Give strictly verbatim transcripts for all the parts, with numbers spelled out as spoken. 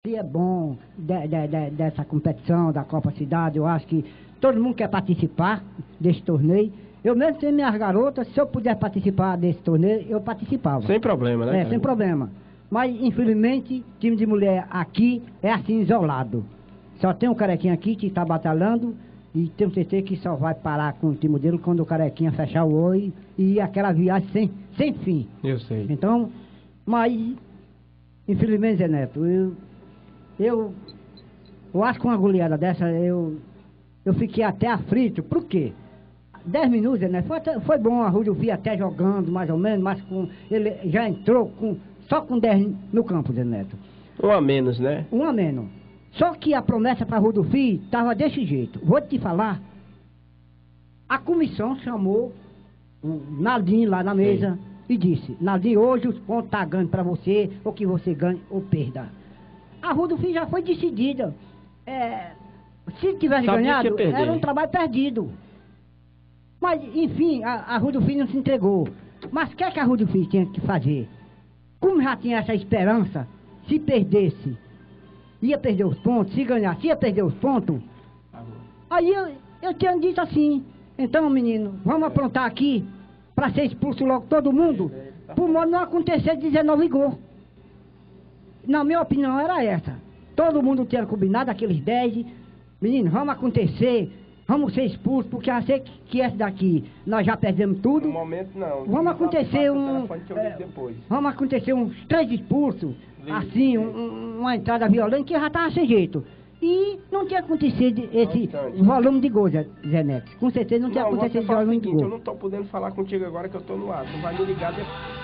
Se é bom de, de, de, dessa competição da Copa Cidade, eu acho que todo mundo quer participar desse torneio. Eu mesmo tenho minhas garotas, se eu puder participar desse torneio, eu participava. Sem problema, né? É, sem problema. Mas, infelizmente, time de mulher aqui é assim, isolado. Só tem um carequinha aqui que está batalhando e tenho certeza que só vai parar com o time dele quando o carequinha fechar o olho e aquela viagem sem, sem fim. Eu sei. Então, mas, infelizmente, Zé Neto, eu... Eu, eu acho que uma goleada dessa, eu, eu fiquei até aflito. Por quê? Dez minutos, né? Foi, até, foi bom, a Rúdio via até jogando, mais ou menos, mas com, ele já entrou com, só com dez no campo, Zé Neto. Um a menos, né? Um a menos. Só que a promessa para Rúdio Filho estava desse jeito. Vou te falar, a comissão chamou o Naldinho lá na mesa. Sim. E disse, Naldinho, hoje os pontos estão ganhando para você, ou que você ganhe ou perda. A Rua do Fim já foi decidida. É, se tivesse Sabia ganhado, era um trabalho perdido. Mas, enfim, a, a Rua do Fim não se entregou. Mas o que é que a Rua do Fim tinha que fazer? Como já tinha essa esperança, se perdesse, ia perder os pontos, se ganhasse, ia perder os pontos. Aí eu, eu tinha dito assim, então, menino, vamos aprontar aqui para ser expulso logo todo mundo, por modo não acontecer dezenove gols. Na minha opinião era essa. Todo mundo tinha combinado, aqueles dez. Menino, vamos acontecer, vamos ser expulsos, porque eu sei que, que esse daqui nós já perdemos tudo. No momento não. Vamos acontecer um. É, vamos acontecer uns três expulsos, Lindo. assim, um, uma entrada violenta que já estava sem jeito. E não tinha acontecido esse volume de gols, Zé Neto. Com certeza não tinha não, acontecido esse volume de gols. Eu não estou podendo falar contigo agora que eu estou no ar. Tu vai me ligar depois.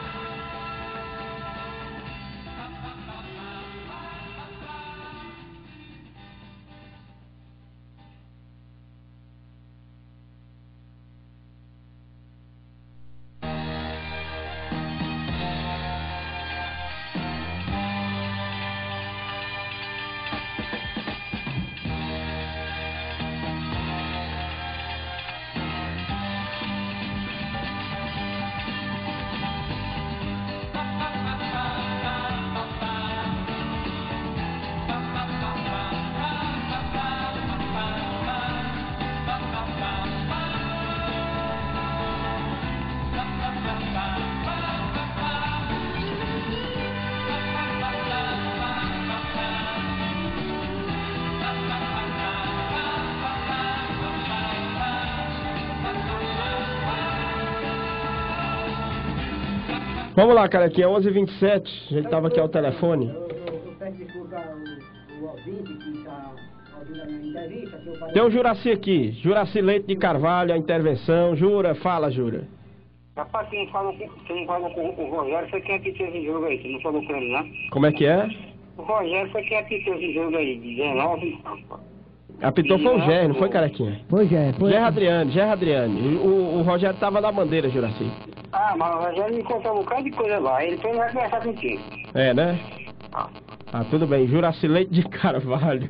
Vamos lá, cara, aqui é onze e vinte e sete, a gente estava aqui ao telefone. Eu peço desculpa ao ouvinte que está ouvindo a minha entrevista. Tem o Juraci aqui, Juraci Leite de Carvalho, a intervenção. Jura, fala, Jura. Rapaz, você não falou com, você não falou com o Rogério, foi quem apitou esse jogo aí, você não falou com ele, né? Como é que é? O Rogério foi quem apitou esse jogo aí, dezenove. Apitou foi o Gé, não foi, Carequinha? Foi Gé, foi. Gé Adriane, Gé Adriane. O, o Rogério tava na bandeira, Juraci. Ah, mas o Rogério me contou um bocado de coisa lá, ele depois vai conversar contigo. É, né? Ah, ah tudo bem. Juraci Leite de Carvalho.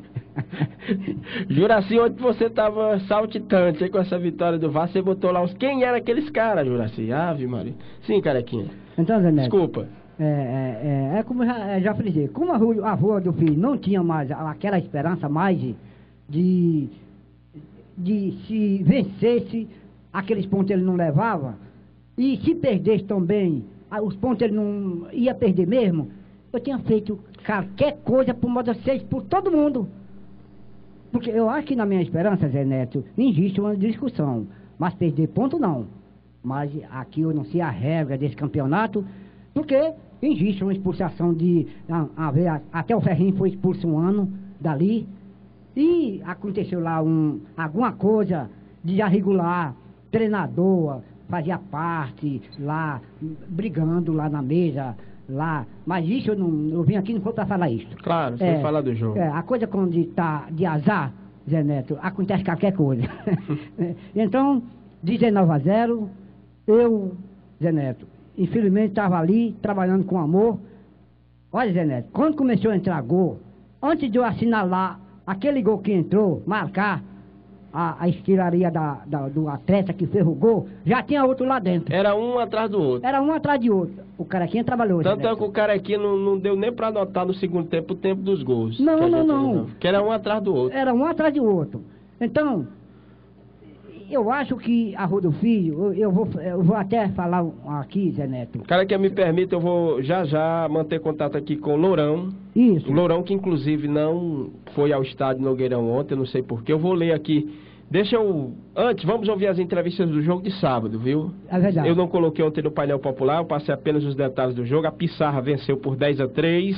Juraci, onde você tava saltitante aí com essa vitória do Vasco, você botou lá uns... Quem eram aqueles caras, Juraci? Ave Maria. Sim, Carequinha. Então, Zé Neto, desculpa. É, é, é, é como eu já, já falei, como a rua, a rua do Filho não tinha mais aquela esperança mais de, de, de se vencesse, aqueles pontos ele não levava, e se perdesse também, os pontos ele não ia perder mesmo, eu tinha feito qualquer coisa por modo de ser por todo mundo. Porque eu acho que na minha esperança, Zé Neto, não existe uma discussão, mas perder ponto não. Mas aqui eu não sei a regra desse campeonato, porque existe uma expulsação de... A, a, até o Ferrinho foi expulso um ano dali. E aconteceu lá um, alguma coisa de irregular. Treinador fazia parte lá, brigando lá na mesa, lá. Mas isso eu não... Eu vim aqui não foi para falar isso. Claro, você é, vai falar do jogo. É, a coisa quando está de azar, Zé Neto, acontece qualquer coisa. Então, dezenove a zero, eu, Zé Neto, infelizmente estava ali, trabalhando com amor. Olha, Zé Neto, quando começou a entrar gol, antes de eu assinalar aquele gol que entrou, marcar, a, a estilharia da, da, do atleta que fez o gol, já tinha outro lá dentro. Era um atrás do outro. Era um atrás de outro. O Carequinha trabalhou. Tanto é que o Carequinha não, não deu nem pra anotar no segundo tempo o tempo dos gols. Não, que não, gente, não. não. Que era um atrás do outro. Era um atrás do outro. Então, eu acho que a Rodolfo, eu, eu, vou, eu vou até falar aqui, Zé Neto. Cara, que me permita, eu vou já já manter contato aqui com o Lourão. Isso. O Lourão que inclusive não foi ao estádio Nogueirão ontem, eu não sei porquê. Eu vou ler aqui. Deixa eu... Antes, vamos ouvir as entrevistas do jogo de sábado, viu? É verdade. Eu não coloquei ontem no painel popular, eu passei apenas os detalhes do jogo. A Pissarra venceu por dez a três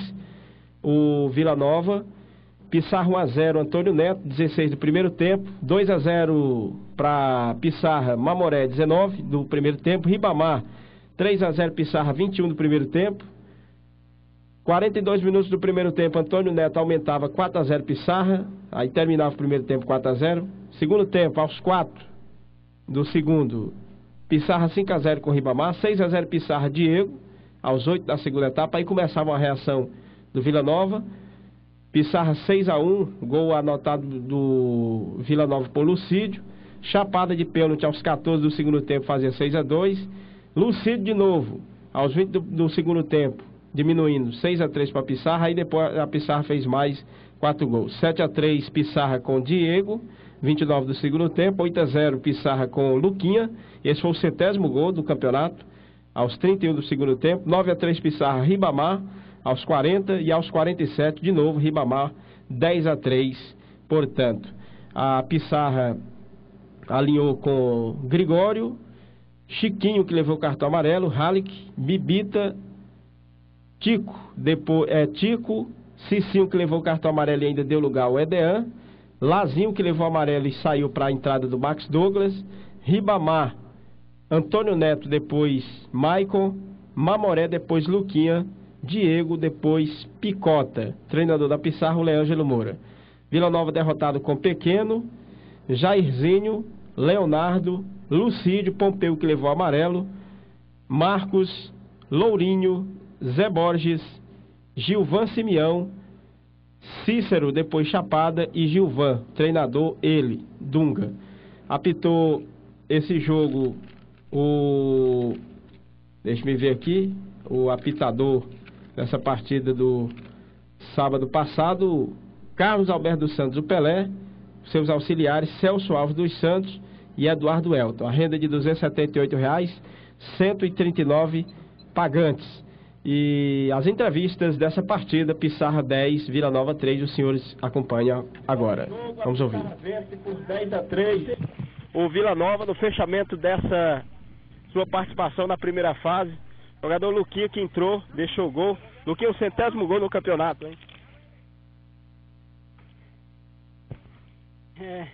o Vila Nova. Pissarra um a zero, Antônio Neto, dezesseis do primeiro tempo. dois a zero para Pissarra, Mamoré, dezenove do primeiro tempo. Ribamar, três a zero, Pissarra, vinte e um do primeiro tempo. quarenta e dois minutos do primeiro tempo, Antônio Neto aumentava quatro a zero Pissarra. Aí terminava o primeiro tempo quatro a zero. Segundo tempo, aos quatro do segundo, Pissarra cinco a zero com Ribamar. seis a zero Pissarra, Diego, aos oito da segunda etapa. Aí começava uma reação do Vila Nova. Pissarra seis a um, gol anotado do Vila Nova por Lucídio. Chapada de pênalti aos quatorze do segundo tempo, fazia seis a dois. Lucídio de novo, aos vinte do, do segundo tempo, diminuindo, seis a três para Pissarra. Aí depois a Pissarra fez mais quatro gols. sete a três Pissarra com Diego, vinte e nove do segundo tempo. oito a zero Pissarra com Luquinha. Esse foi o centésimo gol do campeonato, aos trinta e um do segundo tempo. nove a três Pissarra, Ribamar, aos quarenta, e aos quarenta e sete, de novo, Ribamar, dez a três, portanto. A Pissarra alinhou com Gregório, Chiquinho, que levou o cartão amarelo, Halik, Bibita, Tico, depois, é, Tico, Cicinho, que levou o cartão amarelo e ainda deu lugar ao Edean, Lazinho, que levou o amarelo e saiu para a entrada do Max Douglas, Ribamar, Antônio Neto, depois Maicon, Mamoré, depois Luquinha, Diego, depois Picota. Treinador da Pissarra, o Leângelo Moura. Vila Nova derrotado com Pequeno, Jairzinho, Leonardo, Lucídio, Pompeu, que levou amarelo, Marcos, Lourinho, Zé Borges, Gilvan Simeão, Cícero, depois Chapada, e Gilvan, treinador ele, Dunga. Apitou esse jogo o... deixa eu ver aqui, o apitador dessa partida do sábado passado, Carlos Alberto dos Santos, o Pelé, seus auxiliares Celso Alves dos Santos e Eduardo Elton. A renda de duzentos e setenta e oito reais, cento e trinta e nove pagantes. E as entrevistas dessa partida, Pissarra dez, Vila Nova três, os senhores acompanham agora. Vamos ouvir. Vence por dez a três o Vila Nova no fechamento dessa sua participação na primeira fase. Jogador Luquinha, que entrou, deixou o gol. Luquinha, o centésimo gol no campeonato, hein? É.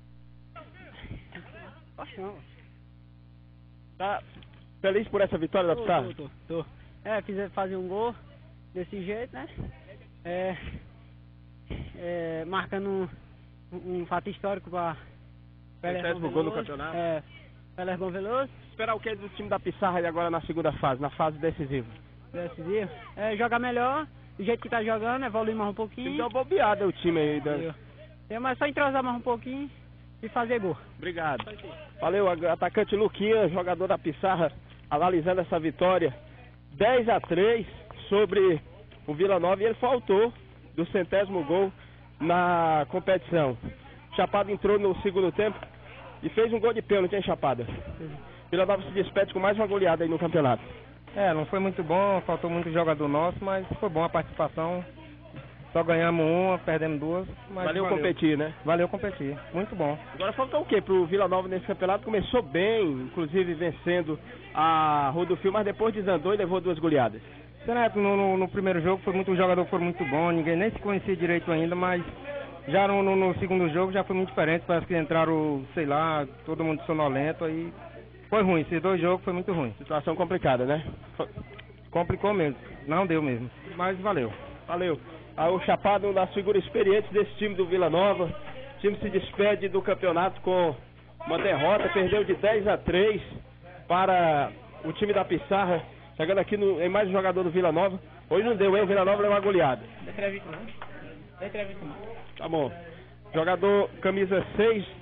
Paixão. Tá feliz por essa vitória da Pissarra? Tô, tô, tô. É, fiz fazer um gol desse jeito, né? É, é, marcando um, um fato histórico para centésimo gol no campeonato? É, Pelergon Veloso. Esperar o que do time da Pissarra agora na segunda fase, na fase decisiva? Decisivo? É, jogar melhor, do jeito que tá jogando, evoluir mais um pouquinho. Deu uma bobeada o time aí. Da... É, mas só entrosar mais um pouquinho e fazer gol. Obrigado. Valeu, atacante Luquinha, jogador da Pissarra, analisando essa vitória. dez a três sobre o Vila Nova, e ele faltou do centésimo gol na competição. Chapada entrou no segundo tempo e fez um gol de pênalti, hein, Chapada? Vila Nova se despede com mais uma goleada aí no campeonato. É, não foi muito bom, faltou muito jogador nosso, mas foi bom a participação. Só ganhamos uma, perdemos duas. Mas valeu, valeu competir, né? Valeu competir, muito bom. Agora faltou o quê pro Vila Nova nesse campeonato? Começou bem, inclusive vencendo a Rodolfo, mas depois desandou e levou duas goleadas. Neto, no, no, no primeiro jogo foi muito, o jogador foi muito bom, ninguém nem se conhecia direito ainda, mas já no, no, no segundo jogo já foi muito diferente, parece que entraram, sei lá, todo mundo sonolento, aí foi ruim, esses dois jogos foi muito ruim. Situação complicada, né? Complicou mesmo, não deu mesmo, mas valeu. Valeu. O Chapado, uma das figuras experientes desse time do Vila Nova. O time se despede do campeonato com uma derrota, perdeu de dez a três para o time da Pissarra, chegando aqui no, em mais um jogador do Vila Nova. Hoje não deu, hein? O Vila Nova levou uma goleada. Não entrevista não. Não entrevista não. Tá bom. Jogador camisa seis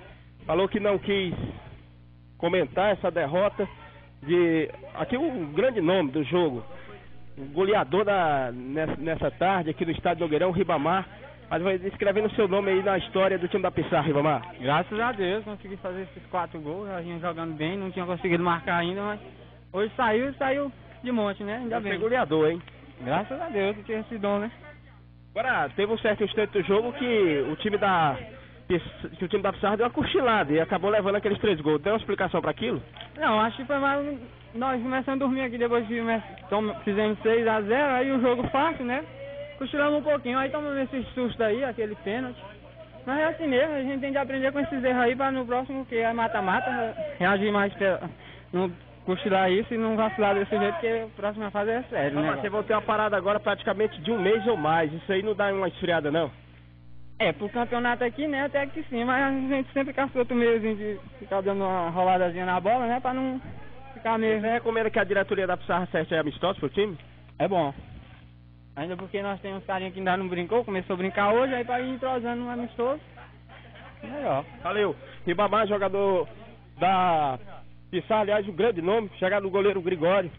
falou que não quis comentar essa derrota de... Aqui o grande nome do jogo, o goleador da, nessa, nessa tarde aqui no estádio Nogueirão, Ribamar. Mas vai escrevendo o seu nome aí na história do time da Pissarra, Ribamar. Graças a Deus, consegui fazer esses quatro gols, a gente jogando bem, não tinha conseguido marcar ainda, mas hoje saiu, saiu de monte, né? Ainda bem. Você é goleador, hein? Graças a Deus que tinha esse dom, né? Agora, teve um certo instante do jogo que o time da que o time da Pissarra deu uma cochilada e acabou levando aqueles três gols. Tem uma explicação para aquilo? Não, acho que foi mais... Nós começamos a dormir aqui depois que fizemos seis a zero, aí o jogo fácil, né? Cochilamos um pouquinho, aí tomamos esse susto aí, aquele pênalti. Mas é assim mesmo, a gente tem que aprender com esses erros aí para no próximo, que é mata-mata, reagir mais, pra não cochilar isso e não vacilar desse jeito, porque a próxima fase é sério, né? Você vai ter uma parada agora praticamente de um mês ou mais, isso aí não dá uma esfriada, não? É, pro campeonato aqui, né, até que sim, mas a gente sempre caçou outro meiozinho de ficar dando uma roladazinha na bola, né, para não ficar meio... Você recomenda que a diretoria da Pissarra certe aí amistosos pro time? É bom. Ainda porque nós temos uns carinhos que ainda não brincou, começou a brincar hoje, aí para ir entrosando um amistoso, melhor. Valeu. Ribamar, jogador da Pissarra, aliás, um grande nome, chegado do goleiro Grigório,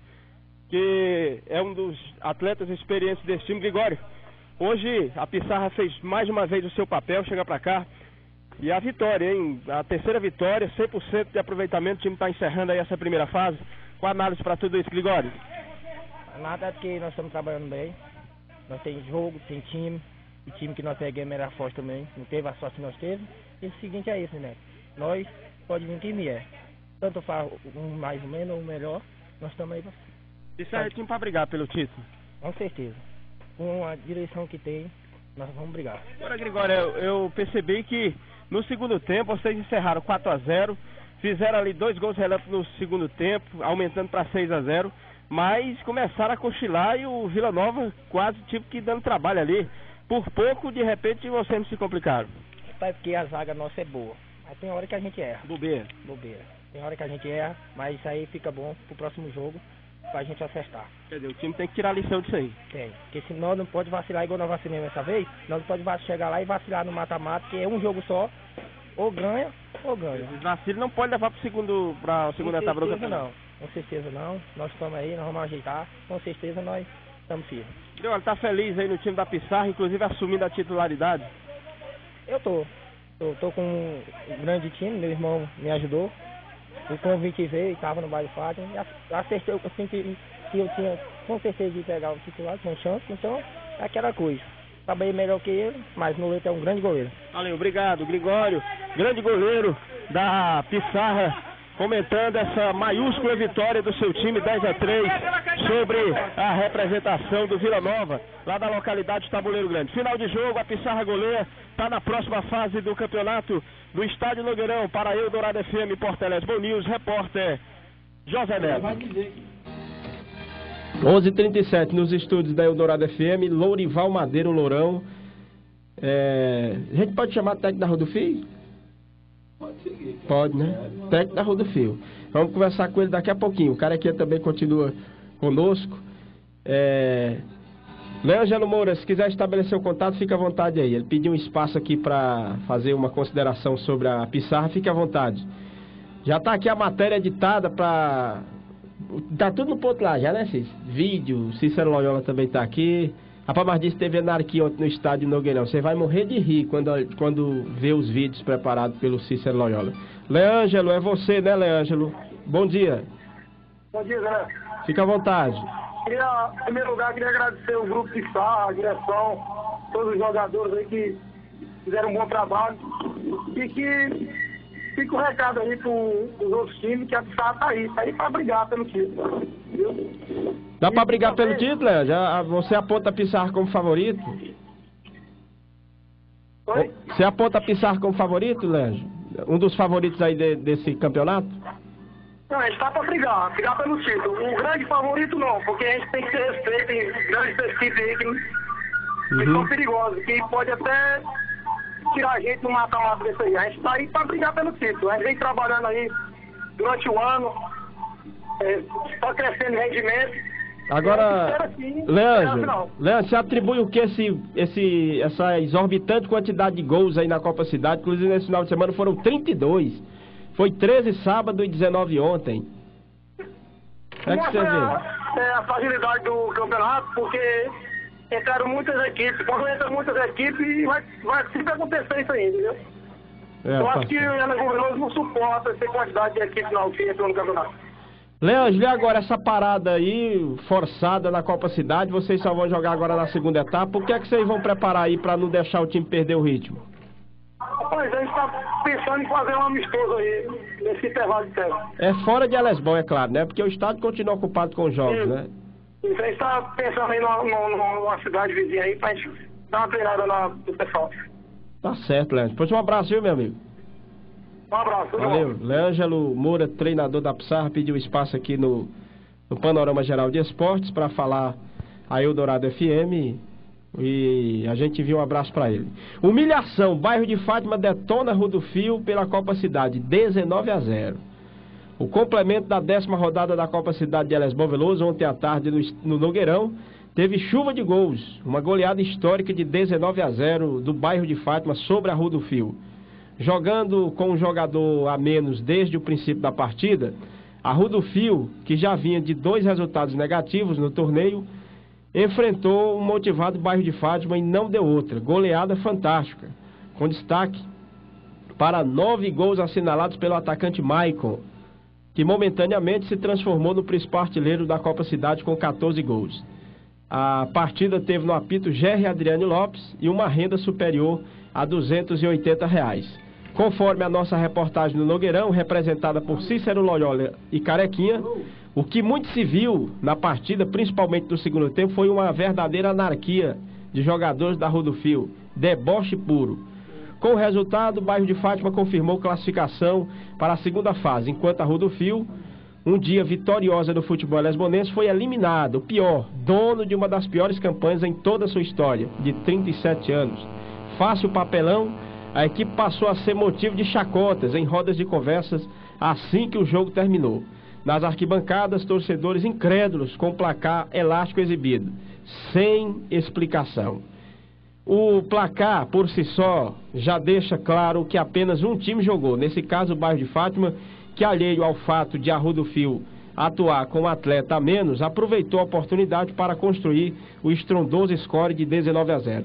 que é um dos atletas experientes desse time. Grigório, hoje a Pissarra fez mais uma vez o seu papel, chega pra cá, e a vitória, hein? A terceira vitória, cem por cento de aproveitamento, o time está encerrando aí essa primeira fase. Qual a análise para tudo isso, Grigório? Nada é porque nós estamos trabalhando bem. Nós temos jogo, tem time, o time que nós pegamos era forte também, não teve a sorte que nós teve. E o seguinte é isso, né? Nós pode vir quem vier. Tanto faz um mais ou menos ou um melhor, nós estamos aí pra... Isso é time para brigar pelo título? Com certeza. Com a direção que tem, nós vamos brigar. Agora, Grigório, eu, eu percebi que no segundo tempo vocês encerraram quatro a zero, fizeram ali dois gols relâmpagos no segundo tempo, aumentando para seis a zero. Mas começaram a cochilar e o Vila Nova quase tipo que dando trabalho ali. Por pouco, de repente, vocês não se complicaram. É porque a zaga nossa é boa. Mas tem hora que a gente erra. Bobeira. Bobeira. Tem hora que a gente erra, mas isso aí fica bom pro próximo jogo, pra gente acertar. Quer dizer, o time tem que tirar a lição disso aí. Tem. Porque senão não pode vacilar igual nós vacilamos essa vez. Nós não pode chegar lá e vacilar no mata-mata, que é um jogo só. Ou ganha, ou ganha. Os vacilos não pode levar pro segundo, pra segunda etapa do campeonato. Não. Com certeza não, nós estamos aí, nós vamos ajeitar, com certeza nós estamos firmes. Olha, tá feliz aí no time da Pissarra, inclusive assumindo a titularidade? Eu tô, tô, tô com um grande time, meu irmão me ajudou, o convite veio, estava no baile Fátima, e acertei, eu senti que eu tinha com certeza de pegar o titular, tinha chance, então é aquela coisa. Trabalhei melhor que ele, mas o Noleto é um grande goleiro. Valeu, obrigado, Grigório, grande goleiro da Pissarra, comentando essa maiúscula vitória do seu time, dez a três, sobre a representação do Vila Nova, lá da localidade de Tabuleiro Grande. Final de jogo, a Pissarra goleia, está na próxima fase do campeonato do Estádio Nogueirão. Para Eldorado F M, Porteles Bom News, repórter José Neto. onze e trinta e sete nos estúdios da Eldorado F M, Lourival Madeiro Lourão. É... A gente pode chamar o técnico da Rua do Fio? Pode seguir. Pode, né? Técnico da Rua do Fio. Vamos conversar com ele daqui a pouquinho. O cara aqui também continua conosco. É... Leângelo Moura, se quiser estabelecer o contato, fica à vontade aí. Ele pediu um espaço aqui para fazer uma consideração sobre a Pissarra, fique à vontade. Já está aqui a matéria editada para... Tá tudo no ponto lá já, né, Cícero? Vídeo, Cícero Loyola também está aqui. Rapaz, mas disse que teve anarquia ontem no estádio Nogueirão. Você vai morrer de rir quando, quando vê os vídeos preparados pelo Cícero Loyola. Leângelo, é você, né, Leângelo? Bom dia. Bom dia, Zé. Fica à vontade. Queria, em primeiro lugar, queria agradecer o grupo de Pissarra, a direção, todos os jogadores aí que fizeram um bom trabalho. E que fica o recado aí para os outros times, que a Pissarra tá aí, tá aí para brigar pelo título. Viu? Dá para brigar pelo título, Leandro? Já, você aponta a Pissarra como favorito? Oi? Você aponta a Pissarra como favorito, Leandro? Um dos favoritos aí de, desse campeonato? Não, a gente tá para brigar, brigar pelo título. O grande favorito não, porque a gente tem que ter respeito em grandes equipes aí que, que uhum. são perigosas, que pode até tirar a gente no mata-mata desse aí. A gente tá aí para brigar pelo título. A gente vem trabalhando aí durante o ano, está é, crescendo o rendimento Agora, assim, Leandro, Leandro, você atribui o que esse, esse, essa exorbitante quantidade de gols aí na Copa Cidade? Inclusive nesse final de semana foram trinta e dois. Foi treze sábado e dezenove ontem. É que você vê? É a fragilidade do campeonato, porque entraram muitas equipes. Quando entram muitas equipes, vai, vai sempre acontecer isso aí, entendeu? É, Eu tá acho que o Alagoas não suporta essa quantidade de equipes não que entrou no campeonato. Leandro, e agora essa parada aí, forçada na Copa Cidade, vocês só vão jogar agora na segunda etapa. O que é que vocês vão preparar aí pra não deixar o time perder o ritmo? Pois a gente tá pensando em fazer um amistoso aí, nesse intervalo de tempo. É fora de Elesbol, é claro, né? Porque o estádio continua ocupado com os jogos, Sim. né? Então a gente tá pensando aí numa, numa, numa cidade vizinha aí pra gente dar uma treinada na, do pessoal. Tá certo, Leandro. Pois um abraço, viu, meu amigo? Um abraço. Valeu. Leângelo Moura, treinador da Psarra, pediu espaço aqui no, no Panorama Geral de Esportes para falar a Eldorado F M e a gente envia um abraço para ele. Humilhação, bairro de Fátima detona Rodofio pela Copa Cidade, dezenove a zero. O complemento da décima rodada da Copa Cidade de Elesbol Veloso, ontem à tarde no, no Nogueirão, teve chuva de gols, uma goleada histórica de dezenove a zero do bairro de Fátima sobre a Rodofio. Jogando com um jogador a menos desde o princípio da partida, a Rodofio, que já vinha de dois resultados negativos no torneio, enfrentou um motivado bairro de Fátima e não deu outra. Goleada fantástica, com destaque para nove gols assinalados pelo atacante Maicon, que momentaneamente se transformou no principal artilheiro da Copa Cidade com quatorze gols. A partida teve no apito Gerry Adriane Lopes e uma renda superior a duzentos e oitenta reais. Conforme a nossa reportagem no Nogueirão, representada por Cícero Loyola e Carequinha, o que muito se viu na partida, principalmente no segundo tempo, foi uma verdadeira anarquia de jogadores da Rodofio, deboche puro. Com o resultado, o bairro de Fátima confirmou classificação para a segunda fase, enquanto a Rodofio, um dia vitoriosa no futebol lesbonense, foi eliminado, o pior, dono de uma das piores campanhas em toda a sua história, de trinta e sete anos. Fácil papelão, a equipe passou a ser motivo de chacotas em rodas de conversas assim que o jogo terminou. Nas arquibancadas, torcedores incrédulos com o placar elástico exibido, sem explicação. O placar, por si só, já deixa claro que apenas um time jogou, nesse caso o bairro de Fátima, que alheio ao fato de a Rodofio atuar com um atleta a menos, aproveitou a oportunidade para construir o estrondoso score de dezenove a zero.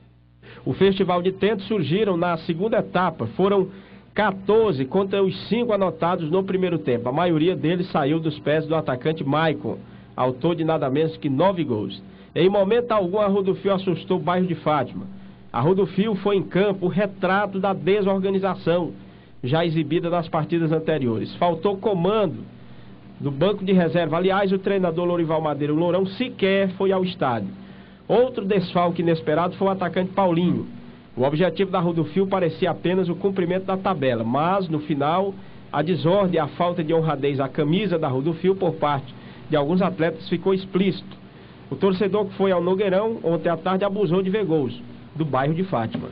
O festival de tentos surgiram na segunda etapa, foram quatorze contra os cinco anotados no primeiro tempo. A maioria deles saiu dos pés do atacante Maicon, autor de nada menos que nove gols. Em momento algum a Rodofio assustou o bairro de Fátima. A Rodofio foi em campo o retrato da desorganização, já exibida nas partidas anteriores. Faltou comando do banco de reserva. Aliás, o treinador Lorival Madeira, o Lourão, sequer foi ao estádio. Outro desfalque inesperado foi o atacante Paulinho. O objetivo da Rodofio parecia apenas o cumprimento da tabela, mas no final a desordem e a falta de honradez à camisa da Rodofio por parte de alguns atletas ficou explícito. O torcedor que foi ao Nogueirão ontem à tarde abusou de ver gols do bairro de Fátima.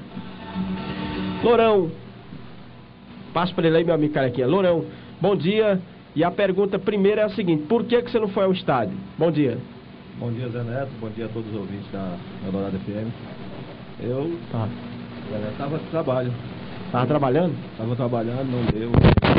Lourão, passo para ele aí, meu amigo Carequinha. Lourão, bom dia. E a pergunta primeira é a seguinte: por que que você não foi ao estádio? Bom dia. Bom dia, Zé Neto. Bom dia a todos os ouvintes da Eldorado F M. Eu Tá. estava de trabalho. Tava trabalhando? Estava trabalhando, não deu.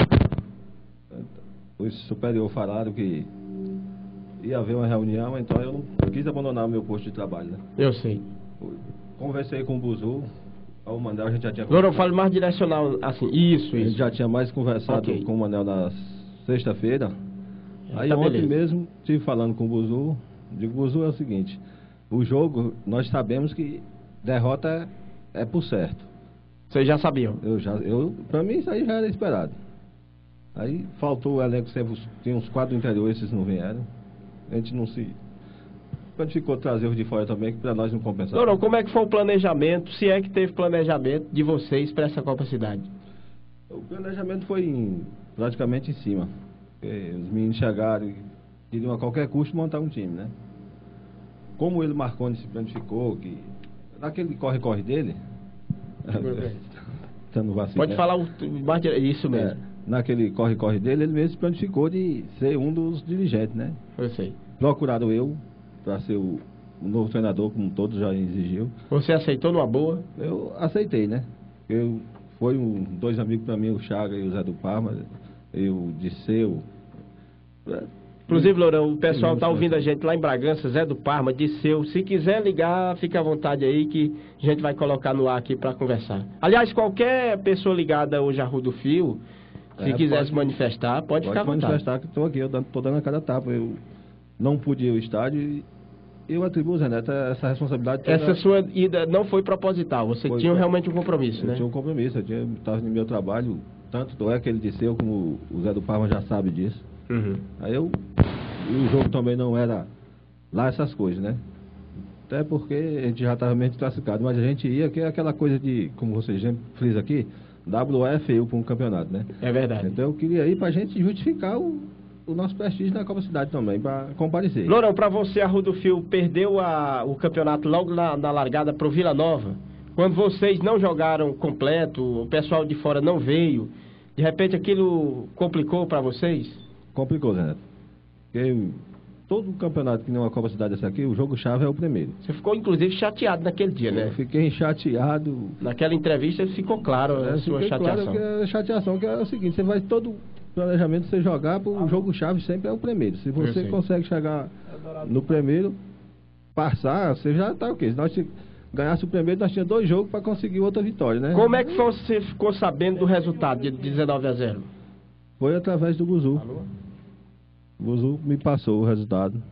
Os superiores falaram que ia haver uma reunião, então eu não quis abandonar o meu posto de trabalho, né? Eu sei. Conversei com o Buzu, ao Manel a gente já tinha... Lourão, fale mais direcional, assim, isso, A gente isso. já tinha mais conversado Ok. com o Manel na sexta-feira. Aí Tá, ontem beleza. mesmo, estive falando com o Buzu. Digo, Buzu, é o seguinte: o jogo, nós sabemos que derrota é por certo. Vocês já sabiam? Eu já, eu, pra mim isso aí já era esperado. Aí faltou o elenco, tinha uns quatro do interior, esses não vieram. A gente não se... Quando ficou trazer os de fora também, que pra nós não compensava. Lourão, como é que foi o planejamento, se é que teve planejamento de vocês para essa Copa Cidade? O planejamento foi em- praticamente em cima. Porque os meninos chegaram e queriam a qualquer custo montar um time, né? Como ele Marconi se planificou, que naquele corre-corre dele... tá no vacilo, Pode né? falar o, mais dire- isso mesmo. É, naquele corre-corre dele, ele mesmo se planificou de ser um dos dirigentes, né? Eu sei. procurado eu para ser o, o novo treinador, como todos já exigiu. Você aceitou numa boa? Eu aceitei, né? Eu, foi um, dois amigos para mim, o Chaga e o Zé do Parma, eu, Disseu. Inclusive, Lourão, o pessoal está ouvindo a gente lá em Bragança, Zé do Parma, Disseu. Se quiser ligar, fica à vontade aí que a gente vai colocar no ar aqui para conversar. Aliás, qualquer pessoa ligada hoje à Rua do Fio, se é, quiser pode, se manifestar, pode, pode ficar à vontade. Pode manifestar que estou aqui, eu estou dando a cada tapa. Eu não pude ir ao estádio e eu atribuo, Zé Neto, essa responsabilidade toda. Essa sua ida não foi proposital, você foi, tinha realmente um compromisso, eu né? Eu tinha um compromisso, eu estava no meu trabalho, tanto é que ele Disseu como o Zé do Parma já sabe disso. Uhum. Aí eu... E o jogo também não era lá essas coisas, né? Até porque a gente já estava meio classificado, mas a gente ia, que é aquela coisa de, como você sempre frisa aqui, W F U para um campeonato, né? É verdade. Então eu queria ir para a gente justificar o, o nosso prestígio na Copa Cidade também, para comparecer. Lourão, para você a Rua do Fio perdeu a, o campeonato logo na, na largada para o Vila Nova. Quando vocês não jogaram completo, o pessoal de fora não veio, de repente aquilo complicou para vocês? Complicou, Zé Neto. Porque todo campeonato que não é uma Copa Cidade essa aqui, o jogo-chave é o primeiro. Você ficou, inclusive, chateado naquele dia, né? Eu fiquei chateado. Naquela entrevista ficou claro a sua chateação. Claro que é a chateação, que é o seguinte, você vai todo planejamento, você jogar, o jogo-chave sempre é o primeiro. Se você consegue chegar no primeiro, passar, você já está o quê? Se nós ganhasse o primeiro, nós tínhamos dois jogos para conseguir outra vitória, né? Como é que você ficou sabendo do resultado de dezenove a zero? Foi através do Buzu. Alô? O Buzu me passou o resultado.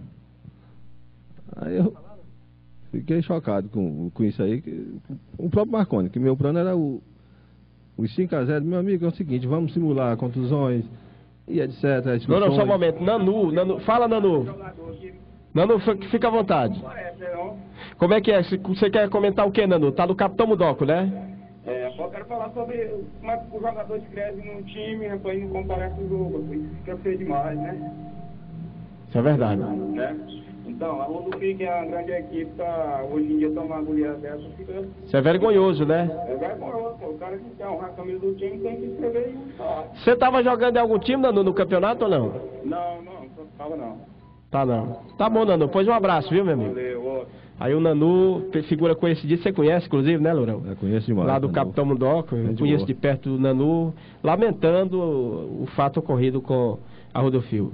Aí eu fiquei chocado com, com isso aí. Que, o próprio Marconi, que meu plano era o, os cinco a zero. Meu amigo, é o seguinte, vamos simular contusões e etcétera. Não, não, só um momento. Nanu, Nanu, fala Nanu. Nanu, fica à vontade. Como é que é? Você quer comentar o que, Nanu? Tá do Capitão Mudoco, né? É, só quero falar sobre como é que os jogadores crescem num time, rapaz, não comparece o jogo, isso fica feio demais, né? Isso é verdade. Né? Então, a Rua do Fio, que é uma grande equipe, tá, hoje em dia tomar uma agulha dessa, fica... Isso é vergonhoso, né? É vergonhoso, pô. O cara que quer honrar a camisa do time tem que escrever e falar. Você tava jogando em algum time, Nanu, no campeonato ou não? Não, não, não tava não. Tá não. Tá bom, Nanu. Pois um abraço, viu, meu amigo? Valeu, ó. Aí o Nanu, figura conhecidíssima, você conhece, inclusive, né, Lourão? Eu conheço demais. Lá do Nanu. Capitão Mudoco, eu conheço de perto do Nanu, lamentando o, o fato ocorrido com a Rua do Fio.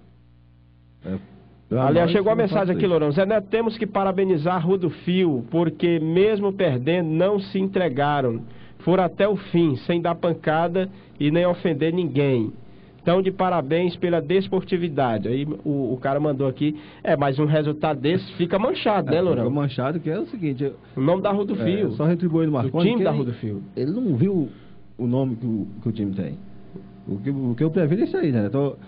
É. Aliás, chegou a mensagem aqui, Lourão. Zé Neto, temos que parabenizar a Rua do Fio, porque mesmo perdendo, não se entregaram. Foram até o fim, sem dar pancada e nem ofender ninguém. Então, de parabéns pela desportividade. Aí o, o cara mandou aqui, é, mas um resultado desse fica manchado, né, Lourão? Fica manchado, que é o seguinte... Eu, o nome da Rua do Fio. É, só retribui o Marconi. O time da Rua do Fio. Ele não viu o nome que o, que o time tem. O que, o que eu previro é isso aí, né? Então,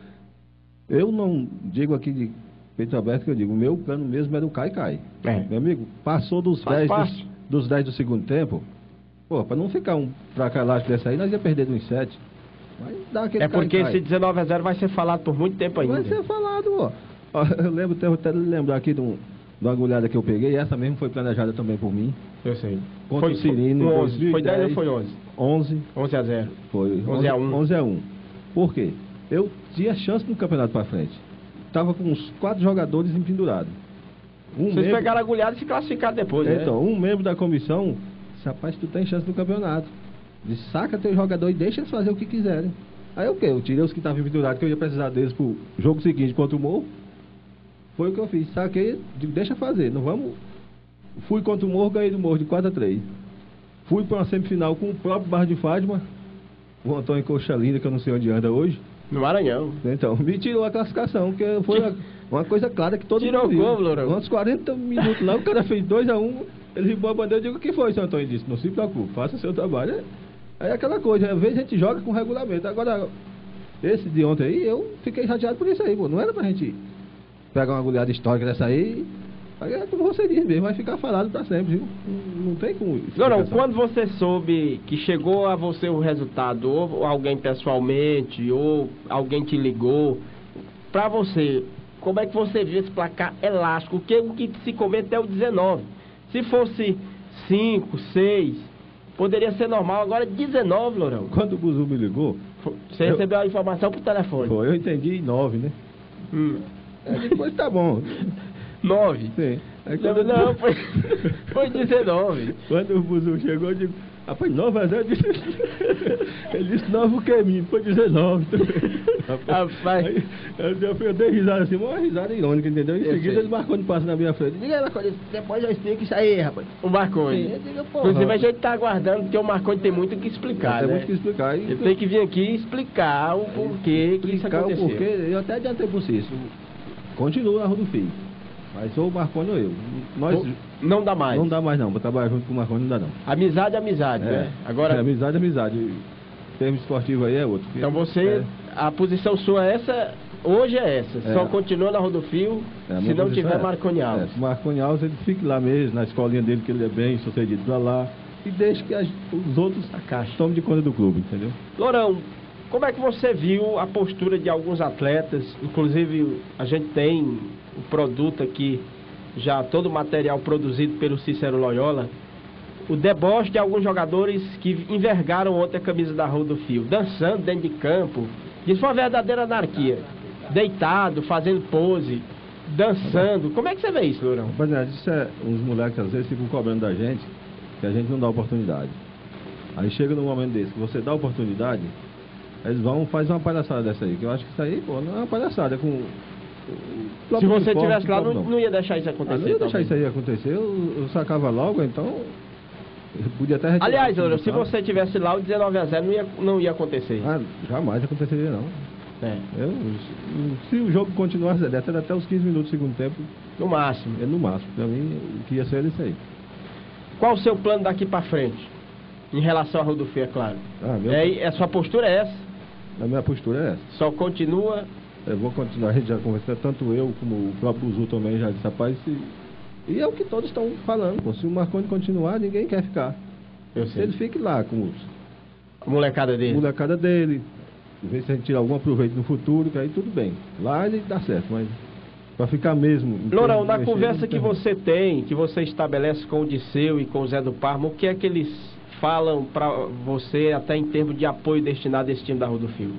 eu não digo aqui de peito aberto que eu digo, o meu plano mesmo era o cai-cai. É. Meu amigo, passou dos dez dos, dos dez do segundo tempo, pô, para não ficar um fracalagem dessa aí, nós ia perder uns sete. Mas dá aquele é porque cai-cai. Esse dezenove a zero vai ser falado por muito tempo ainda. Vai ser falado, ó. ó eu lembro, tenho até lembrar aqui de, um, de uma agulhada que eu peguei, essa mesmo foi planejada também por mim. Eu sei. Contra foi, o Cirino. Foi, onze. Foi dez ou foi onze? onze. onze a zero. Foi. onze a um. onze a um. Por quê? Eu tinha chance no campeonato para frente. Tava com uns quatro jogadores empendurados. Um Vocês membro... pegaram agulhado e se classificaram depois, então, né? um membro da comissão, rapaz, tu tem chance no campeonato. Disse, saca teu jogador e deixa eles fazer o que quiserem. Aí o quê? Eu tirei os que estavam empendurados, que eu ia precisar deles pro jogo seguinte contra o Morro. Foi o que eu fiz. Saquei, digo, deixa fazer, não vamos... Fui contra o Morro, ganhei do Morro de quatro a três. Fui para uma semifinal com o próprio Barra de Fátima, o Antônio Coxa Linda, que eu não sei onde anda hoje. No Maranhão. Então, me tirou a classificação, que foi uma, uma coisa clara que todo tirou mundo viu. Tirou o gol, Lourão. Uns quarenta minutos lá, o cara fez dois a um, ele ribou a bandeira, eu digo, o que foi, seu Antônio? Disse, não se preocupe, faça seu trabalho. Aí é aquela coisa, às vezes a gente joga com regulamento. Agora, esse de ontem aí, eu fiquei chateado por isso aí, pô. Não era pra gente pegar uma agulhada histórica dessa aí. Aí é como você diz mesmo, vai ficar falado pra sempre, viu? Não, não tem como... Não, não, quando você soube que chegou a você o resultado, ou alguém pessoalmente, ou alguém te ligou, pra você, como é que você viu esse placar elástico? O que, o que se comenta é o dezenove. Se fosse cinco, seis, poderia ser normal, agora dezenove, Lourão. Quando o Buzu me ligou... Você eu, recebeu a informação por telefone? Foi, eu entendi nove, né? Hum. Aí depois tá bom. nove? Sim. Aí Não, quando, não, foi, foi dezenove. quando o Buzu chegou, eu digo, rapaz, nove a zero. Ele disse nove o que, menino? Foi dezenove. Rapaz. Aí, eu, eu, eu dei risada assim, uma risada irônica, entendeu? Em Eu seguida sei. ele marcou de passo na minha frente. Diga aí, Marconi, depois eu explico isso aí, rapaz. O Marconi. Sim, eu digo, porra. Inclusive a gente tá aguardando, porque o Marconi tem muito o que explicar, Tem né? muito o que explicar. E, Ele tem que vir aqui explicar o porquê que isso explicar o aconteceu. porquê, eu até adiantei por isso. Continua na Rua do Filho. Mas ou o Marconi ou eu. Nós, Não dá mais. Não dá mais não, para trabalhar junto com o Marconi não dá não. Amizade é amizade, É. né? Agora, É, amizade é amizade. O termo esportivo aí é outro. então você, É, a posição sua é essa, hoje é essa. É. Só continua na Rodofio, é, a se minha não posição tiver é- Marconi Alves. É, Marconi Alves, ele fique lá mesmo, na escolinha dele, que ele é bem sucedido pra lá. E deixe que as- os outros A caixa. tomem de conta do clube, entendeu? Lourão, como é que você viu a postura de alguns atletas? Inclusive, a gente tem o produto aqui, já todo o material produzido pelo Cícero Loyola. O deboche de alguns jogadores que envergaram ontem a camisa da Rodofio, dançando dentro de campo. Isso foi uma verdadeira anarquia. Deitado, fazendo pose, dançando. Como é que você vê isso, Lourão? Rapaziada, isso é uns moleques às vezes ficam cobrando da gente que a gente não dá oportunidade. Aí chega num momento desse que você dá oportunidade, eles vão fazer uma palhaçada dessa aí. Que eu acho que isso aí, pô, não é uma palhaçada. É com o Se próprio você uniforme, estivesse lá, o não, próprio não ia deixar isso Ah, acontecer. não ia deixar talvez. isso aí acontecer, eu, eu sacava logo, então. Eu podia até retirar Aliás, o time Lourão, do se campo. você tivesse lá, o dezenove a zero não ia, não ia acontecer. Ah, jamais aconteceria não. É, Eu, se o jogo continuasse até, até os quinze minutos do segundo tempo, no máximo. é no máximo. Pra mim, o que ia ser era isso aí. Qual o seu plano daqui pra frente? Em relação à Rodofio, é claro. Ah, meu, É, a sua postura é essa? a minha postura é essa. Só continua. Eu vou continuar, a gente já conversou, tanto eu como o próprio Buzu também já disse, rapaz, se... e é o que todos estão falando, pô. Se o Marconi continuar, ninguém quer ficar. Eu Se sei. ele fique lá com os A molecada a dele. molecada dele, ver se a gente tira algum aproveito no futuro, que aí tudo bem. Lá ele dá certo, mas pra ficar mesmo... em Lourão, termos de na mexer, conversa não que tem- você tem, que você estabelece com o Disseu e com o Zé do Parma, o que é que eles falam pra você até em termos de apoio destinado a esse time da Rodofio?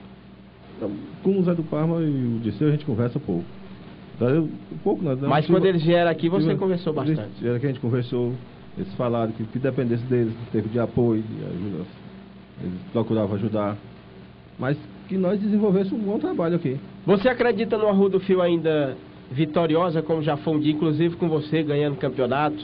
Não, com o Zé do Parma e o Disseu a gente conversa pouco. Então, eu- pouco nós não Mas tive- quando eles vieram aqui, você tive- conversou eles- bastante. Era que a gente conversou, eles falaram que, que dependesse deles, que teve de apoio, de ajuda, eles procuravam ajudar. Mas que nós desenvolvêssemos um bom trabalho aqui. Você acredita numa Rodofio ainda vitoriosa, como já foi um dia, inclusive com você, ganhando campeonatos,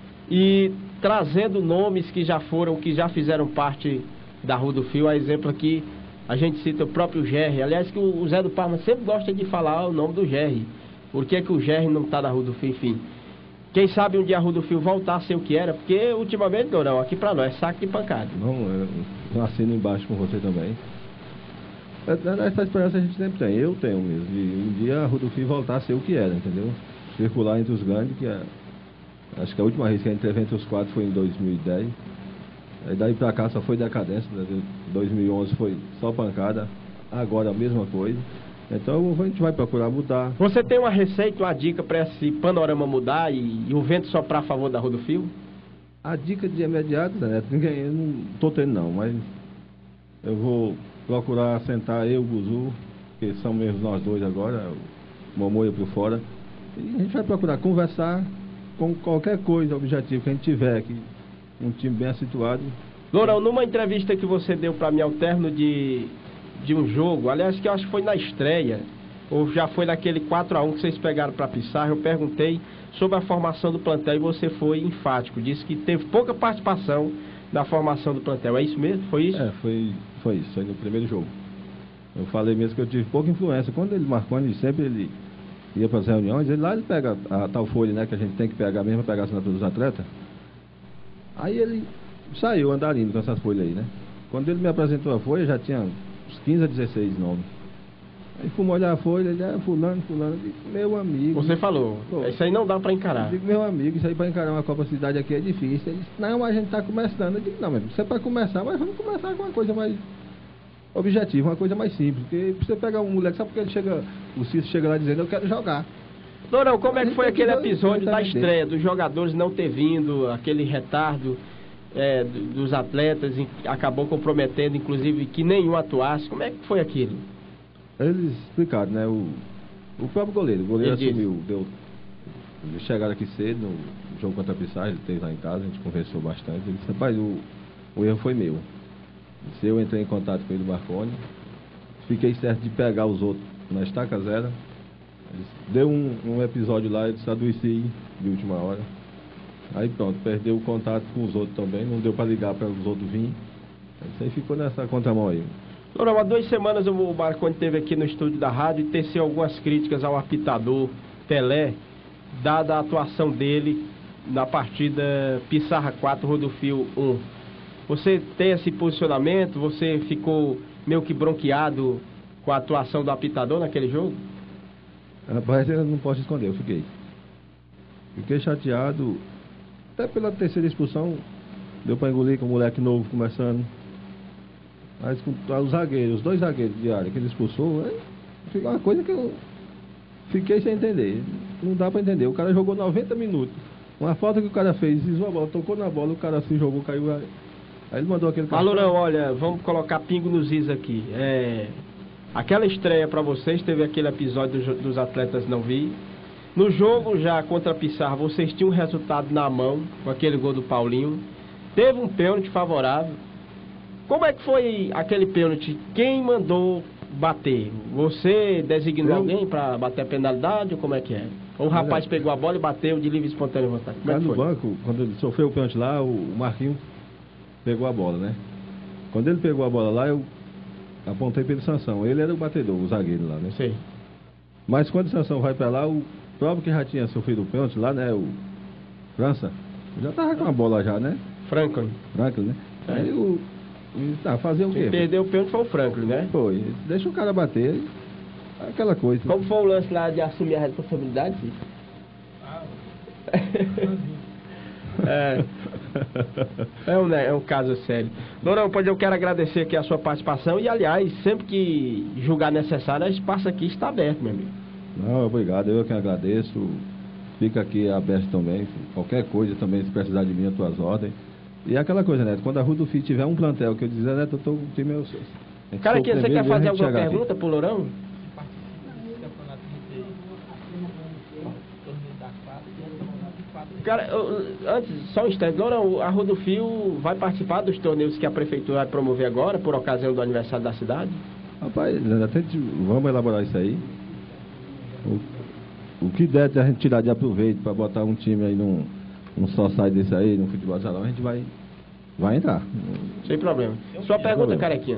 e trazendo nomes que já foram, que já fizeram parte da Rodofio, a exemplo aqui, a gente cita o próprio Gerry, aliás que o Zé do Parma sempre gosta de falar o nome do Gerry, por que que o Gerry não está na Rodofio, enfim. Quem sabe um dia a Rodofio voltar a ser o que era, porque ultimamente, Lourão, aqui pra nós, é saco de pancada. Não, eu, eu assino embaixo com você também. É- Essa esperança a gente sempre tem, eu tenho mesmo, de um dia a Rodolfo voltar a ser o que era, entendeu? Circular entre os grandes, que é, acho que a última vez que a gente teve entre os quatro foi em dois mil e dez. Aí daí pra cá só foi decadência, né? dois mil e onze foi só pancada, agora a mesma coisa. Então a gente vai procurar mudar. Você tem uma receita, uma dica para esse panorama mudar e, e o vento soprar a favor da Rodofio? A dica de imediato, né? Ninguém, eu não tô tendo não, mas eu vou procurar sentar eu, o Buzu, que são mesmo nós dois agora, o Momoia por fora, e a gente vai procurar conversar com qualquer coisa, objetivo que a gente tiver aqui, um time bem situado. Lourão, numa entrevista que você deu para mim ao término de, de um jogo, aliás que eu acho que foi na estreia, ou já foi naquele quatro a um que vocês pegaram para Pissarra, eu perguntei sobre a formação do plantel e você foi enfático, disse que teve pouca participação na formação do plantel, é isso mesmo? Foi isso? É, foi, foi isso, foi no primeiro jogo. Eu falei mesmo que eu tive pouca influência. Quando ele marcou, ele sempre ele ia para as reuniões, ele lá ele pega a tal folha, né, que a gente tem que pegar mesmo, pegar a assinatura dos atletas. Aí ele saiu andarilho com essas folhas aí, né? Quando ele me apresentou a folha, já tinha uns quinze a dezesseis nomes. Aí fomos olhar a folha, ele é fulano, fulano, eu digo, meu amigo. Você falou, Pô, isso aí não dá para encarar. Eu digo, meu amigo, isso aí para encarar uma Copa Cidade aqui é difícil. Ele disse, não, mas a gente está começando. Eu digo, não, mas isso é para começar, mas vamos começar com uma coisa mais objetiva, uma coisa mais simples. Porque você pegar um moleque, sabe porque ele chega, o Cícero chega lá dizendo, eu quero jogar. Lourão, como é A que gente foi tem que aquele ver o episódio da comportamento estreia, dos jogadores não ter vindo, aquele retardo é, do- dos atletas, e acabou comprometendo, inclusive, que nenhum atuasse, como é que foi aquilo? Eles explicaram, né? O, O próprio goleiro, o goleiro Ele assumiu, deu, eles chegaram aqui cedo, no jogo contra a Pissarra, ele esteve lá em casa, a gente conversou bastante, ele disse, rapaz, o, o erro foi meu. Se eu entrei em contato com ele, Marconi, fiquei certo de pegar os outros na estaca zero, deu um, um episódio lá, eu disse, adoeci de última hora. Aí pronto, perdeu o contato com os outros também, não deu para ligar para os outros virem. Isso aí ficou nessa contramão aí. Lourão, há duas semanas o Marconi esteve aqui no estúdio da rádio e teceu algumas críticas ao apitador Pelé, dada a atuação dele na partida Pissarra quatro, Rodolfo um. Você tem esse posicionamento? Você ficou meio que bronqueado com a atuação do apitador naquele jogo? Rapaz, eu não posso esconder, eu fiquei. Fiquei chateado, até pela terceira expulsão, deu para engolir com o moleque novo começando. Mas com os zagueiros, os dois zagueiros de área que ele expulsou, é uma coisa que eu fiquei sem entender. Não dá para entender. O cara jogou noventa minutos. Uma falta que o cara fez, desviou a bola, tocou na bola, o cara se jogou, caiu. Aí ele mandou aquele cara. Lourão, olha, vamos colocar pingo nos is aqui. É, aquela estreia para vocês, teve aquele episódio dos, dos atletas não vi. No jogo já contra a Pissarra, vocês tinham um resultado na mão, com aquele gol do Paulinho. Teve um pênalti favorável. Como é que foi aquele pênalti? Quem mandou bater? Você designou Eu... alguém para bater a penalidade ou como é que é? Ou o rapaz pegou a bola e bateu de livre e espontânea vontade? Como é Lá que no foi? banco, quando ele sofreu o pênalti lá, o Marquinhos pegou a bola, né? Quando ele pegou a bola lá, eu apontei para ele Sansão. Ele era o batedor, o zagueiro lá, né? Sim. Mas quando o Sansão vai para lá, o próprio que já tinha sofrido o pênalti lá, né? O França, já tava com a bola já, né? Franklin. Franklin, né? É. Aí o... Tá, fazer o quê? Quem perdeu o pênalti foi o Franklin, né? Foi, deixa o cara bater, aquela coisa. Como foi o lance lá de assumir a responsabilidade? é, é, um, né, é um caso sério. Lourão, pois eu quero agradecer aqui a sua participação e, aliás, sempre que julgar necessário, o espaço aqui está aberto, meu amigo. Não, obrigado, eu que agradeço. Fica aqui aberto também, qualquer coisa também, se precisar de mim, as tuas ordens. E aquela coisa, Neto, quando a Rua do Filho tiver um plantel que eu dizer, Neto, eu tô com o time meu. Cara, aqui, você quer fazer alguma pergunta aqui pro Lourão? Cara, eu, antes, só um instante, Lourão, a Rua do Fio vai participar dos torneios que a prefeitura vai promover agora, por ocasião do aniversário da cidade? Rapaz, até vamos elaborar isso aí. O, o que der de a gente tirar de aproveito para botar um time aí num. Um só sai desse aí, no futebol salão, a gente vai, vai entrar. Sem problema. Sua pergunta, Carequinha.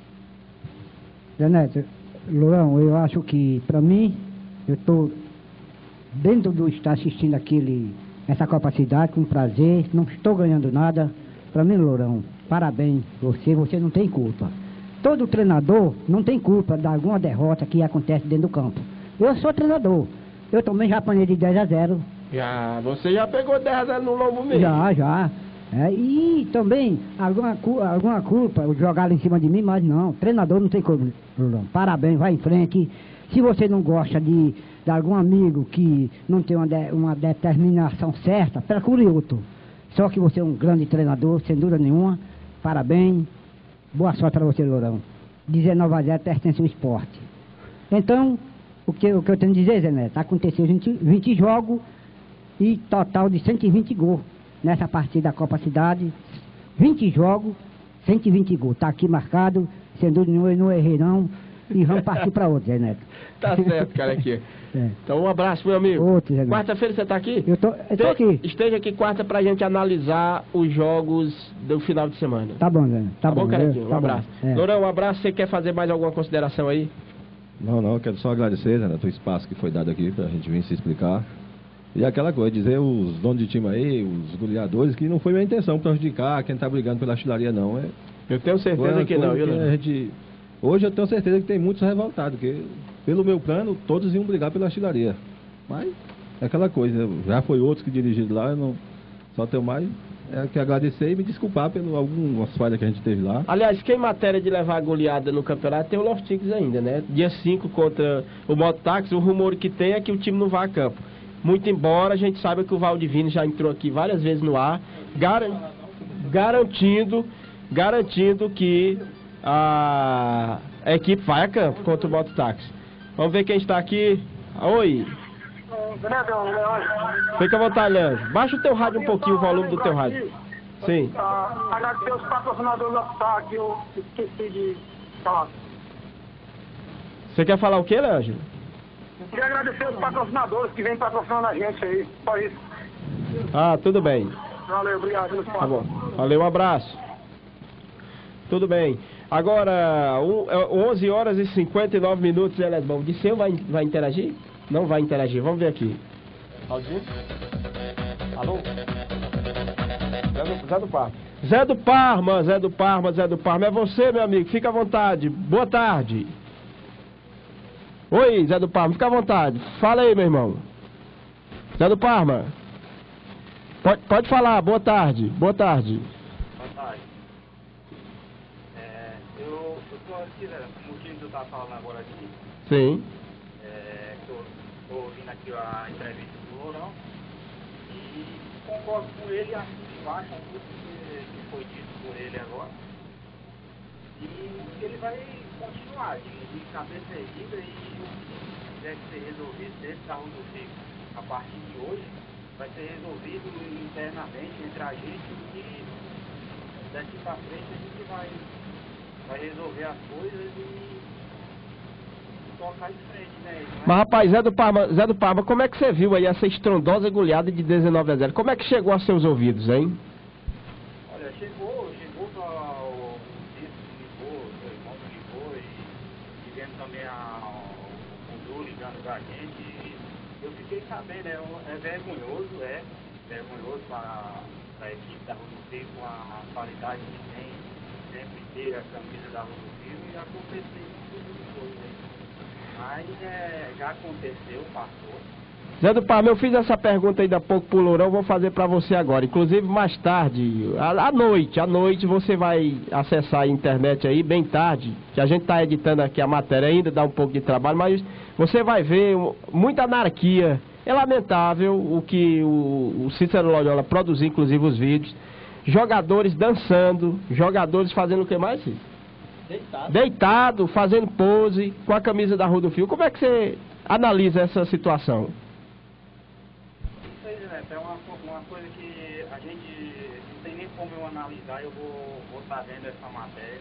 Zé Neto, Lourão, eu acho que, para mim, eu estou dentro do estar assistindo aquele, essa Copa Cidade com prazer, não estou ganhando nada. Para mim, Lourão, parabéns, você, você não tem culpa. Todo treinador não tem culpa de alguma derrota que acontece dentro do campo. Eu sou treinador, eu também já apanhei de dez a zero. Já, você já pegou dez a zero no Lobo mesmo? Já, já. É, e também, alguma, alguma culpa, jogaram em cima de mim, mas não, treinador não tem culpa. Parabéns, vai em frente. Se você não gosta de, de algum amigo que não tem uma, de, uma determinação certa, procure outro. Só que você é um grande treinador, sem dúvida nenhuma. Parabéns. Boa sorte para você, Lourão. dezenove a zero pertence ao esporte. Então, o que, o que eu tenho a dizer, Zé Neto, aconteceu vinte, vinte jogos e total de cento e vinte gols nessa partida da Copa Cidade. vinte jogos, cento e vinte gols. Está aqui marcado, sem dúvida nenhuma, eu não errei não. E vamos partir para outro, Zé Neto. Tá certo, cara, aqui. É. Então um abraço, meu amigo. Outro, Zé Neto. Quarta-feira você está aqui? Eu tô, eu tô aqui. Esteja aqui quarta pra gente analisar os jogos do final de semana. Tá bom, Zé Neto. Tá, tá bom, bom, Carequinho? Um tá abraço. É. Lourão, um abraço. Você quer fazer mais alguma consideração aí? Não, não, eu quero só agradecer, né, o espaço que foi dado aqui pra gente vir se explicar. E aquela coisa, dizer os donos de time aí, os goleadores, que não foi minha intenção prejudicar quem tá brigando pela artilharia, não. É, eu tenho certeza que não, viu, a gente, hoje eu tenho certeza que tem muitos revoltados, porque pelo meu plano, todos iam brigar pela artilharia. Mas é aquela coisa, já foi outros que dirigiram lá, eu não, só tenho mais é, que agradecer e me desculpar por algumas falhas que a gente teve lá. Aliás, quem matéria de levar a goleada no campeonato tem o Loftics ainda, né? Dia cinco contra o Mototáxi, o rumor que tem é que o time não vai a campo. Muito embora a gente saiba que o Valdivino já entrou aqui várias vezes no ar, garan garantindo, garantindo que a, a equipe vai a campo contra o Mototáxi. Vamos ver quem está aqui. Oi. Grandão, Leandro. Fica à vontade, Leandro. Baixa o teu rádio um pouquinho, o volume do teu rádio. Sim. Ah, agradecer os patrocinadores da Star, que eu esqueci de falar. Você quer falar o quê, Leandro? Queria agradecer os patrocinadores que vêm patrocinando a gente aí. Só isso. Ah, tudo bem. Valeu, obrigado. Tá bom. Valeu, um abraço. Tudo bem. Agora, um, é onze horas e cinquenta e nove minutos, Elesbão. O Disseu vai, vai interagir? Não vai interagir. Vamos ver aqui. Aldinho? Alô? Zé do, Zé do Parma. Zé do Parma, Zé do Parma, Zé do Parma. É você, meu amigo. Fica à vontade. Boa tarde. Oi, Zé do Parma. Fica à vontade. Fala aí, meu irmão. Zé do Parma. Pode, pode falar. Boa tarde. Boa tarde. Boa tarde. É, eu estou aqui, né, como o time tu tá falando agora aqui. Sim. É, estou ouvindo aqui a entrevista do Lourão e concordo com ele, acho que embaixo tudo que, que foi dito por ele agora. E ele vai continuar de, de cabeça erguida e o que tiver que ser resolvido dentro da rodovia a partir de hoje vai ser resolvido internamente entre a gente e daqui para frente a gente vai, vai resolver as coisas e tocar em frente, né? Mas rapaz, Zé do Parma, Zé do Parma, como é que você viu aí essa estrondosa goleada de dezenove a zero? Como é que chegou aos seus ouvidos, hein? Olha, chegou, chegou para o Bispo ligou, o irmão ligou e tivemos também a, o Du ligando pra gente e eu fiquei sabendo, é, é vergonhoso, é vergonhoso para a equipe da Rodovia com a qualidade que tem, sempre ter a camisa da Rodovia e acontecer isso tudo depois, né? Mas é, já aconteceu, passou. Zé do Parma, eu fiz essa pergunta ainda há pouco pro Lourão, vou fazer pra você agora. Inclusive, mais tarde, à, à noite, à noite você vai acessar a internet aí, bem tarde, que a gente tá editando aqui a matéria ainda, dá um pouco de trabalho, mas você vai ver muita anarquia. É lamentável o que o, o Cícero Loyola produziu, inclusive os vídeos. Jogadores dançando, jogadores fazendo o que mais, Cícero? Deitado. Deitado, fazendo pose, com a camisa da Rodovia. Como é que você analisa essa situação? Isso aí, né? É uma, uma coisa que a gente não tem nem como eu analisar. Eu vou vou estar vendo essa matéria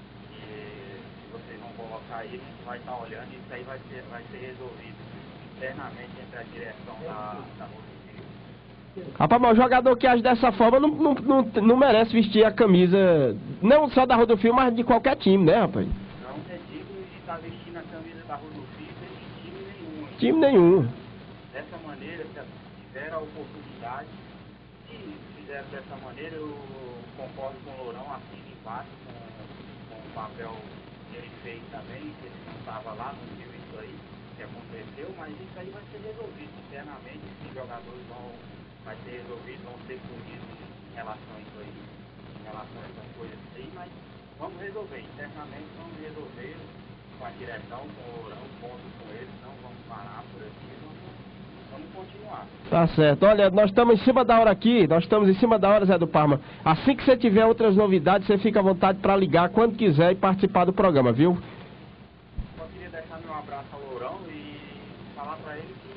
e se vocês vão colocar aí, a gente vai estar olhando e isso aí vai ser, vai ser resolvido internamente entre a direção da, da Rodovia. Rapaz, mas o jogador que age dessa forma não, não, não, não merece vestir a camisa, não só da Rodovia, mas de qualquer time, né, rapaz? Não é digno de estar vestindo a camisa da Rodovia de time nenhum. Time nenhum. Dessa maneira, se tiver a oportunidade, se fizer dessa maneira, eu concordo com o Lourão, assino embaixo com, com o papel que ele fez também, que ele não estava lá, não viu isso aí, que aconteceu, mas isso aí vai ser resolvido internamente, os jogadores vão... vai ser resolvido, vão ser punidos em relação a isso aí, em relação a essas coisas aí, mas vamos resolver, internamente vamos resolver com a direção, com o Lourão, ponto com eles, não vamos parar por aqui, vamos, vamos continuar. Tá certo, olha, nós estamos em cima da hora aqui, nós estamos em cima da hora, Zé do Parma. Assim que você tiver outras novidades, você fica à vontade para ligar quando quiser e participar do programa, viu? Só queria deixar meu abraço ao Lourão e falar para ele que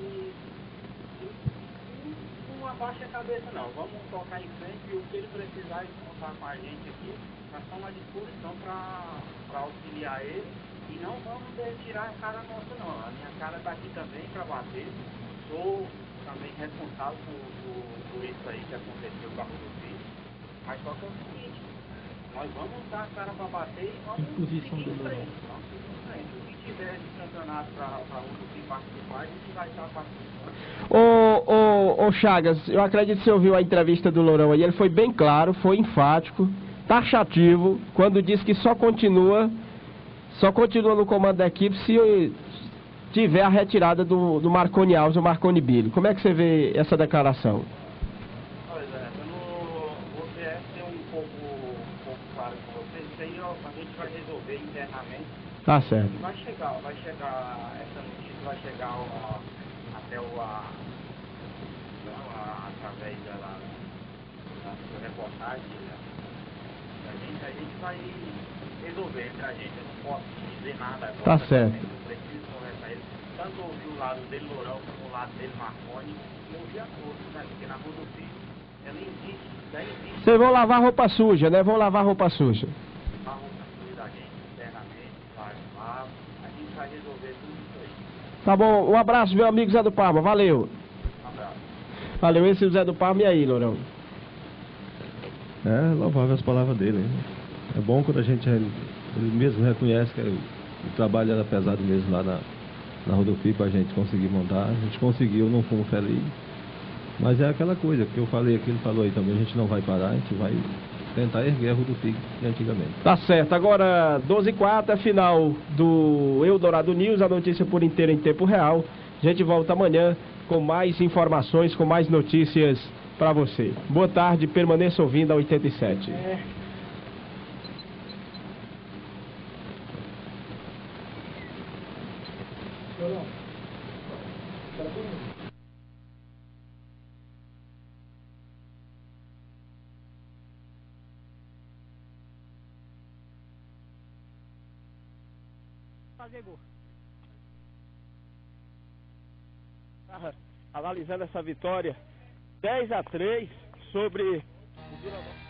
abaixe a cabeça não, vamos tocar em frente e o que ele precisar de contar com a gente aqui, nós estamos à disposição para auxiliar ele e não vamos tirar a cara nossa não, a minha cara está aqui também para bater, sou também responsável por, por, por isso aí que aconteceu com a Rodovia, mas só que é o seguinte, nós vamos dar a cara para bater e vamos seguir em frente, vamos seguir em frente, o que tiver de campeonato para a Rodovia participar, a gente vai estar participando. Ô, ô, ô Chagas, eu acredito que você ouviu a entrevista do Lourão aí, ele foi bem claro, foi enfático, taxativo, quando disse que só continua, só continua no comando da equipe se tiver a retirada do, do Marconi Alves, do Marconi Billy. Como é que você vê essa declaração? Olha, Zé, eu não vou ser um pouco, um pouco claro com vocês, isso aí ó, a gente vai resolver internamente. Tá certo. Vai chegar, vai chegar, essa notícia vai chegar ó, até o, a, não, a, através da, da sua reportagem, né? a, gente, a gente vai resolver entre a gente. Eu não posso dizer nada agora. Tá certo. Eu preciso conversar ele. Tanto ouvir o lado dele, Lourão, como o lado dele, Marconi, e ouvir a todos, né? Porque na rodovia, ela existe, já existe. Vocês vão lavar roupa suja, né? Vão lavar roupa suja. A roupa suja da gente internamente, vai lá, a gente vai resolver tudo isso aí. Tá bom, um abraço, meu amigo Zé do Parma, valeu. Um abraço. Valeu, esse é o Zé do Parma, e aí, Lourão? É louvável as palavras dele, hein? É bom quando a gente, ele mesmo reconhece que o, o trabalho era pesado mesmo lá na, na rodovia para a gente conseguir montar. A gente conseguiu, não fomos felizes. Mas é aquela coisa que eu falei, que ele falou aí também, a gente não vai parar, a gente vai tentar erguer a rodovia de antigamente. Tá certo, agora doze e quatro, é final do Eldorado News, a notícia por inteiro em tempo real. A gente volta amanhã com mais informações, com mais notícias para você. Boa tarde, permaneça ouvindo a oitenta e sete. É. Fazer gol. Tava analisando essa vitória dez a três sobre o Vila Nova.